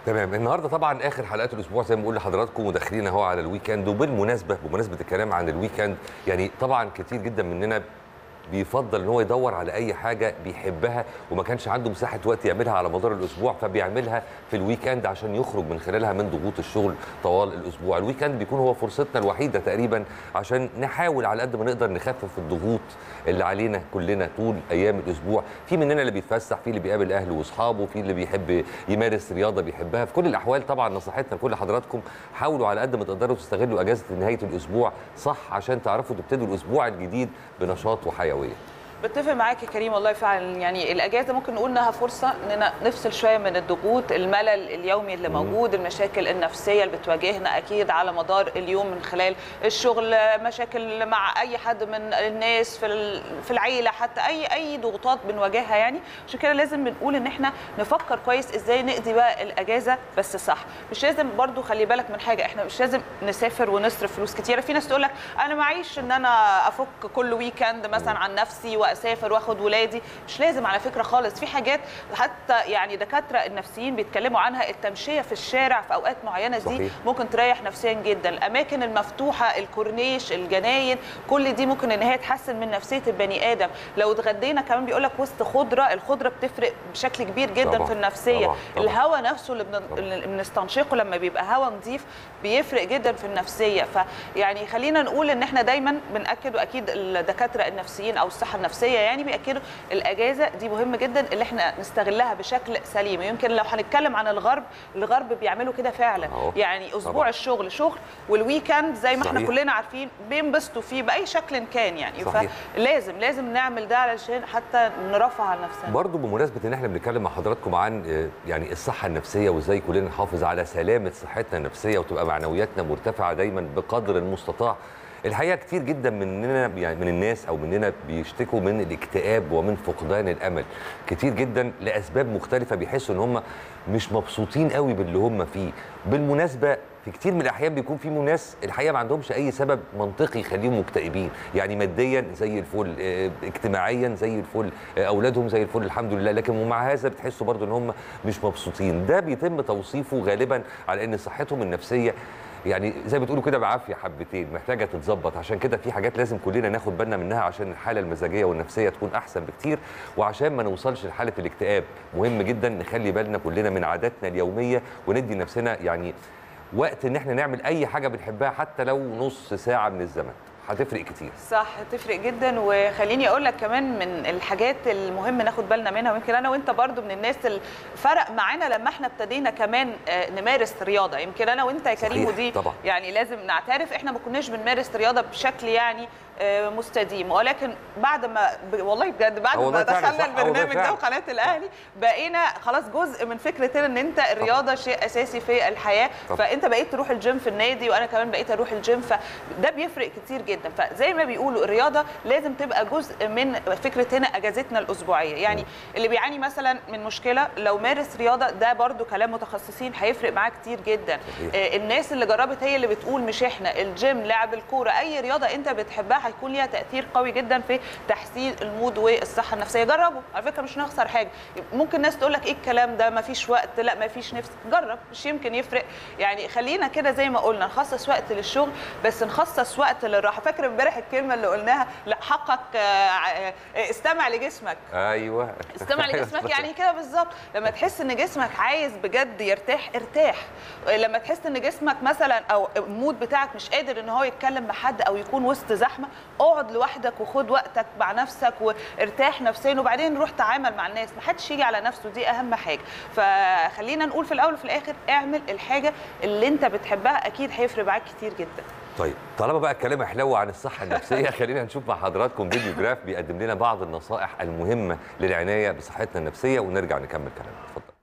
تمام. النهارده طبعا اخر حلقات الاسبوع زي ما بقول لحضراتكم، وداخلين اهو على الويكند. وبالمناسبه الكلام عن الويكند، يعني طبعا كتير جدا مننا بيفضل ان هو يدور على اي حاجه بيحبها وما كانش عنده مساحه وقت يعملها على مدار الاسبوع، فبيعملها في الويكند عشان يخرج من خلالها من ضغوط الشغل طوال الاسبوع. الويكند بيكون هو فرصتنا الوحيده تقريبا عشان نحاول على قد ما نقدر نخفف الضغوط اللي علينا كلنا طول ايام الاسبوع. في مننا اللي بيتفسح، في اللي بيقابل اهله واصحابه، في اللي بيحب يمارس رياضه بيحبها. في كل الاحوال طبعا نصيحتنا لكل حضراتكم، حاولوا على قد ما تقدروا تستغلوا اجازه نهايه الاسبوع صح عشان تعرفوا تبتدوا الاسبوع الجديد بنشاط وحيويه. بتفق معاك يا كريم والله فعلا. يعني الاجازه ممكن نقول انها فرصه اننا نفصل شويه من الضغوط، الملل اليومي اللي موجود، المشاكل النفسيه اللي بتواجهنا اكيد على مدار اليوم من خلال الشغل، مشاكل مع اي حد من الناس في العيله، حتى اي ضغوطات بنواجهها. يعني عشان كده لازم بنقول ان احنا نفكر كويس ازاي نقضي بقى الاجازه بس صح. مش لازم برضو، خلي بالك من حاجه، احنا مش لازم نسافر ونصرف فلوس كتيره. في ناس تقول لك انا معيش ان انا افك كل ويكند مثلا عن نفسي واسافر واخد ولادي. مش لازم على فكره خالص. في حاجات حتى يعني دكاتره النفسيين بيتكلموا عنها، التمشيه في الشارع في اوقات معينه صحيح. دي ممكن تريح نفسيا جدا. الاماكن المفتوحه، الكورنيش، الجناين، كل دي ممكن ان هي تحسن من نفسيه البني ادم. لو اتغدينا كمان بيقول لك وسط خضره، الخضره بتفرق بشكل كبير جدا طبعا. في النفسيه. طبعا. الهواء نفسه اللي بنستنشقه لما بيبقى هواء نظيف بيفرق جدا في النفسيه. فيعني خلينا نقول ان احنا دايما بناكد، واكيد الدكاتره النفسيين او الصحه النفسيه يعني بيأكدوا الاجازه دي مهمه جدا اللي احنا نستغلها بشكل سليم. يمكن لو هنتكلم عن الغرب بيعملوا كده فعلا. يعني اسبوع طبعا. الشغل شغل، والويكند زي ما احنا كلنا عارفين بينبسطوا فيه باي شكل كان. يعني صحيح. فلازم نعمل ده علشان حتى نرفع عن نفسنا. برضه بمناسبه ان احنا بنتكلم مع حضراتكم عن يعني الصحه النفسيه وازاي كلنا نحافظ على سلامه صحتنا النفسيه وتبقى معنوياتنا مرتفعه دايما بقدر المستطاع. الحقيقه كتير جدا مننا، يعني من الناس او مننا، بيشتكوا من الاكتئاب ومن فقدان الامل كتير جدا لاسباب مختلفه. بيحسوا ان هم مش مبسوطين قوي باللي هم فيه. بالمناسبه في كتير من الاحيان بيكون في ناس الحقيقه ما عندهمش اي سبب منطقي يخليهم مكتئبين. يعني ماديا زي الفل، اجتماعيا زي الفل، اولادهم زي الفل الحمد لله، لكن ومع هذا بتحسوا برضو ان هم مش مبسوطين. ده بيتم توصيفه غالبا على ان صحتهم النفسيه يعني زي ما بتقولوا كده بعافيه حبتين، محتاجه تتظبط. عشان كده في حاجات لازم كلنا ناخد بالنا منها عشان الحاله المزاجيه والنفسيه تكون احسن بكتير، وعشان ما نوصلش لحاله الاكتئاب. مهم جدا نخلي بالنا كلنا من عاداتنا اليوميه وندي نفسنا يعني وقت ان احنا نعمل اي حاجه بنحبها حتى لو نص ساعه من الزمن، هتفرق كتير. صح، هتفرق جدا. وخليني اقول لك كمان من الحاجات المهم ناخد بالنا منها، ويمكن انا وانت برضو من الناس اللي فرق معانا لما احنا ابتدينا كمان نمارس رياضه. يمكن انا وانت يا كريم، ودي طبعا. يعني لازم نعترف احنا ما كناش بنمارس رياضه بشكل يعني مستديم، ولكن بعد ما والله بجد بعد ما دخلنا البرنامج ده وقناه الاهلي بقينا خلاص جزء من فكره ان انت الرياضه شيء اساسي في الحياه. فانت بقيت تروح الجيم في النادي، وانا كمان بقيت اروح الجيم، فده بيفرق كتير جدا. فزي ما بيقولوا الرياضه لازم تبقى جزء من فكره هنا اجازتنا الاسبوعيه. يعني اللي بيعاني مثلا من مشكله لو مارس رياضه، ده برضو كلام متخصصين هيفرق معاه كتير جدا. الناس اللي جربت هي اللي بتقول مش احنا، الجيم، لعب الكوره، اي رياضه انت بتحبها هيكون ليها تاثير قوي جدا في تحسين المود والصحه النفسيه. جربوا على فكره، مش هنخسر حاجه. ممكن ناس تقول لك ايه الكلام ده، ما فيش وقت، لا ما فيش نفس، جرب مش يمكن يفرق. يعني خلينا كده زي ما قلنا نخصص وقت للشغل بس نخصص وقت للراحه. فاكر امبارح الكلمه اللي قلناها، لا حقك استمع لجسمك. ايوه استمع لجسمك. يعني كده بالظبط، لما تحس ان جسمك عايز بجد يرتاح ارتاح. لما تحس ان جسمك مثلا او المود بتاعك مش قادر ان هو يتكلم مع حد او يكون وسط زحمه، اقعد لوحدك وخد وقتك مع نفسك وارتاح نفسيا، وبعدين روح تعامل مع الناس. ما حدش يجي على نفسه، دي اهم حاجه. فخلينا نقول في الاول وفي الاخر اعمل الحاجه اللي انت بتحبها، اكيد هيفرق معاك كتير جدا. طيب طالما بقى الكلام حلو عن الصحه النفسيه خلينا نشوف مع حضراتكم فيديو جراف بيقدم لنا بعض النصائح المهمه للعنايه بصحتنا النفسيه ونرجع نكمل كلامنا. اتفضل.